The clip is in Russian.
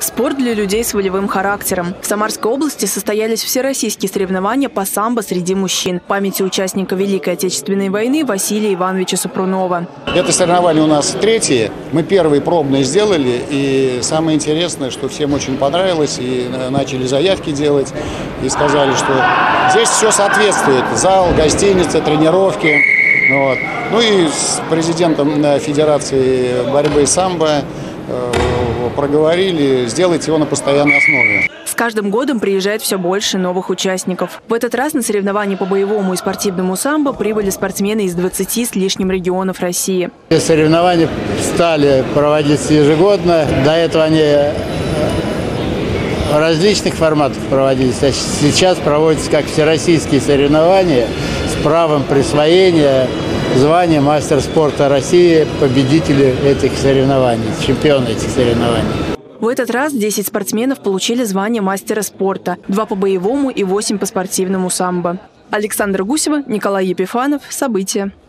Спорт для людей с волевым характером. В Самарской области состоялись всероссийские соревнования по самбо среди мужчин. В памяти участника Великой Отечественной войны Василия Ивановича Супрунова. Это соревнования у нас третье. Мы первые пробные сделали. И самое интересное, что всем очень понравилось. И начали заявки делать. И сказали, что здесь все соответствует. Зал, гостиница, тренировки. Вот. Ну и с президентом Федерации борьбы самбо проговорили сделать его на постоянной основе. С каждым годом приезжает все больше новых участников. В этот раз на соревнования по боевому и спортивному самбо прибыли спортсмены из 20 с лишним регионов России. Соревнования стали проводиться ежегодно. До этого они в различных форматах проводились. А сейчас проводятся как всероссийские соревнования с правом присвоения звания мастер спорта России, победители этих соревнований, чемпионы этих соревнований. В этот раз 10 спортсменов получили звание мастера спорта, 2 по боевому и 8 по спортивному самбо. Александра Гусева, Николай Епифанов. События.